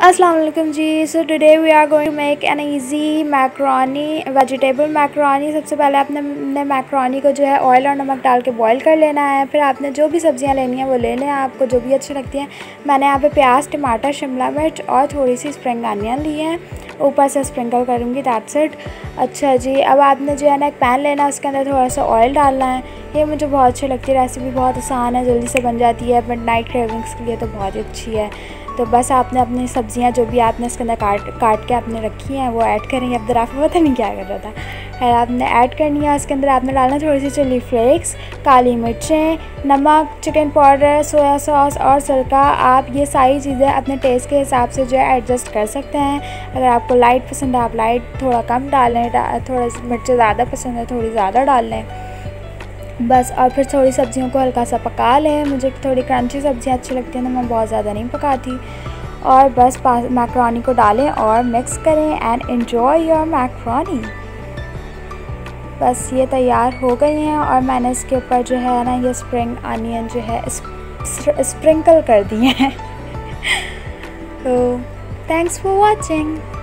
अस्सलाम वालेकुम जी। So today we are going to make an easy macaroni, vegetable macaroni. सबसे पहले आपने मैक्रोनी को जो है ऑयल और नमक डाल के बॉईल कर लेना है। फिर आपने जो भी सब्जियां लेनी हैं वो ले लें, आपको जो भी अच्छी लगती हैं। मैंने यहाँ पे प्याज, टमाटर, शिमला मिर्च और थोड़ी सी स्प्रिंग अनियन ली हैं, ऊपर से स्प्रिंकल करूँगी, दैट्स इट। अच्छा जी, अब आपने जो है ना एक पैन लेना है, उसके अंदर थोड़ा सा ऑयल डालना है। ये मुझे बहुत अच्छी लगती है, रेसिपी बहुत आसान है, जल्दी से बन जाती है, बट नाइट क्रेविंग्स के लिए तो बहुत ही अच्छी है। तो बस आपने अपनी सब्जियां जो भी आपने इसके अंदर काट के आपने रखी हैं वो ऐड करेंगे। अब दराफ़ा पता नहीं क्या कर रहा था, खैर आपने ऐड करनी है। उसके अंदर आपने डालना थोड़ी सी चिली फ्लेक्स, काली मिर्चें, नमक, चिकन पाउडर, सोया सॉस और सिरका। आप ये सारी चीज़ें अपने टेस्ट के हिसाब से जो है एडजस्ट कर सकते हैं। अगर आपको लाइट पसंद है आप लाइट थोड़ा कम डालें, थोड़ा मिर्चें ज़्यादा पसंद है थोड़ी ज़्यादा डाल लें बस। और फिर थोड़ी सब्जियों को हल्का सा पका लें। मुझे थोड़ी क्रंची सब्जियां अच्छी लगती हैं तो मैं बहुत ज़्यादा नहीं पकाती। और बस मैक्रोनी को डालें और मिक्स करें एंड एंजॉय योर मैक्रोनी। बस ये तैयार हो गई हैं और मैंने इसके ऊपर जो है ना ये स्प्रिंग अनियन जो है स्प्रिंकल कर दिए हैं। तो थैंक्स फॉर वॉचिंग।